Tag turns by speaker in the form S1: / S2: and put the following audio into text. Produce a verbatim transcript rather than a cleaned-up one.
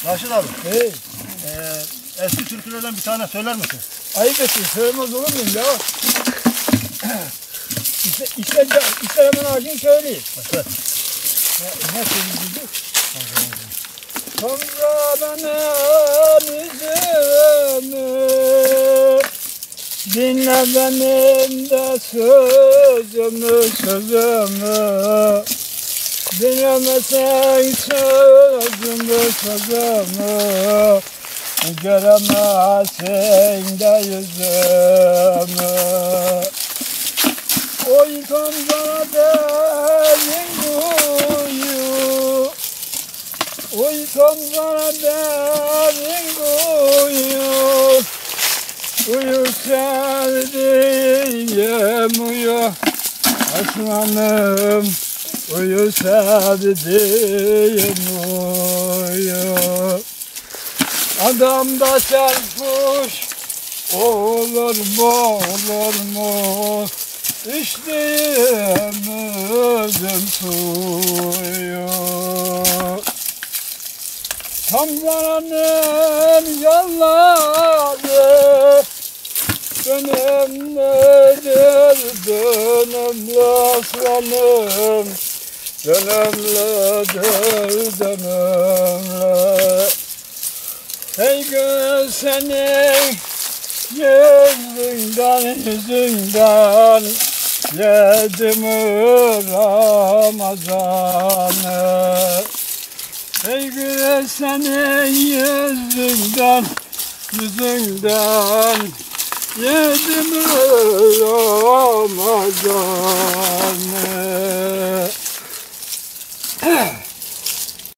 S1: Raşit abi.
S2: Hey.
S1: Ee, eski türkülerden bir tane söyler misin?
S2: Ayıp ettin. Söylemez olur muyum ya? İşte, işte, işte hemen ağacını söyleyeyim.
S1: Başla.
S2: Ne, ne söyleyecek? Toprağının üzümü dinle benim de sözümü, sözümü. Dinlemesen sözümü, sözümü. Göremezsin de yüzümü. Oy kanzana derin kuyu, oy kanzana derin kuyu. Uyu sevdiğim uyu, aslanım. Uyu sevdiğim uyu. Adam da sarhoş olur mu, olur mu? İçtiğimizin suyu. Tanrı'nın yolları dönümlüdür, dönümlü aslanım. Dönümlüdür, dönümlü. Ey göz senin yüzünden, yüzünden yedim Ramazan'ı. Ey göz senin yüzünden, yüzünden yedim Ramazan'ı.